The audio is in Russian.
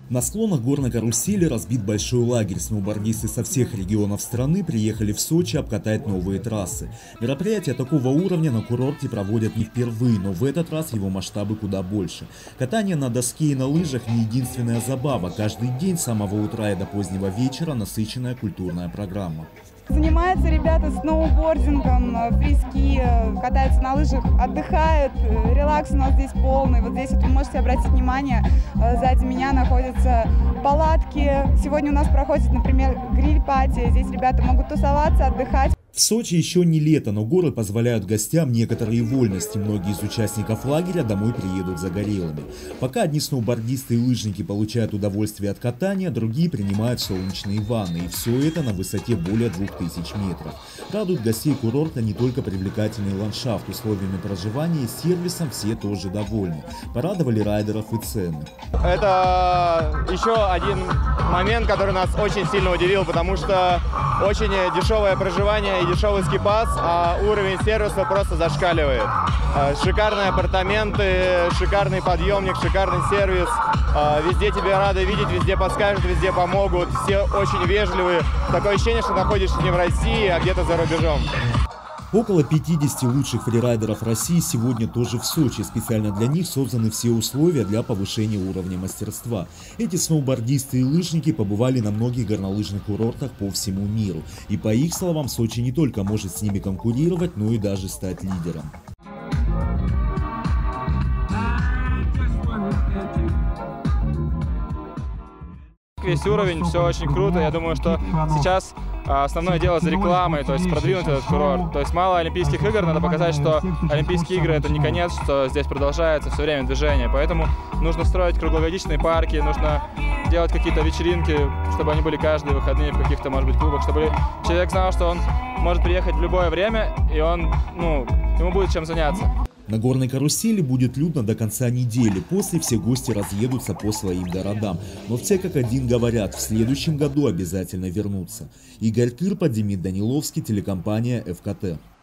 На склонах горной карусели разбит большой лагерь. Сноубордисты со всех регионов страны приехали в Сочи обкатать новые трассы. Мероприятия такого уровня на курорте проводят не впервые, но в этот раз его масштабы куда больше. Катание на доске и на лыжах не единственная забава. Каждый день с самого утра и до позднего вечера насыщенная культурная программа. Занимаются ребята сноубордингом, фриски, катаются на лыжах, отдыхают. Релакс у нас здесь полный. Вот здесь вот вы можете обратить внимание, сзади меня находятся палатки. Сегодня у нас проходит, например, гриль-пати. Здесь ребята могут тусоваться, отдыхать. В Сочи еще не лето, но горы позволяют гостям некоторые вольности. Многие из участников лагеря домой приедут загорелыми. Пока одни сноубордисты и лыжники получают удовольствие от катания, другие принимают солнечные ванны. И все это на высоте более 2000 метров. Радует гостей курорта не только привлекательный ландшафт, условиями проживания и сервисом все тоже довольны. Порадовали райдеров и цены. Это еще один момент, который нас очень сильно удивил, потому что очень дешевое проживание и дешевый скипас, а уровень сервиса просто зашкаливает. Шикарные апартаменты, шикарный подъемник, шикарный сервис. Везде тебя рады видеть, везде подскажут, везде помогут. Все очень вежливые. Такое ощущение, что находишься не в России, а где-то за рубежом. Около 50 лучших фрирайдеров России сегодня тоже в Сочи. Специально для них созданы все условия для повышения уровня мастерства. Эти сноубордисты и лыжники побывали на многих горнолыжных курортах по всему миру. И по их словам, Сочи не только может с ними конкурировать, но и даже стать лидером. Весь уровень, все очень круто. Я думаю, что сейчас основное дело за рекламой, то есть продвинуть этот курорт. То есть мало Олимпийских игр, надо показать, что Олимпийские игры — это не конец, что здесь продолжается все время движение. Поэтому нужно строить круглогодичные парки, нужно делать какие-то вечеринки, чтобы они были каждые выходные в каких-то, может быть, клубах, чтобы человек знал, что он может приехать в любое время, и ему будет чем заняться. На горной карусели будет людно до конца недели. После все гости разъедутся по своим городам. Но все как один говорят, в следующем году обязательно вернутся. Игорь Кырпа, Демид Даниловский, телекомпания ФКТ.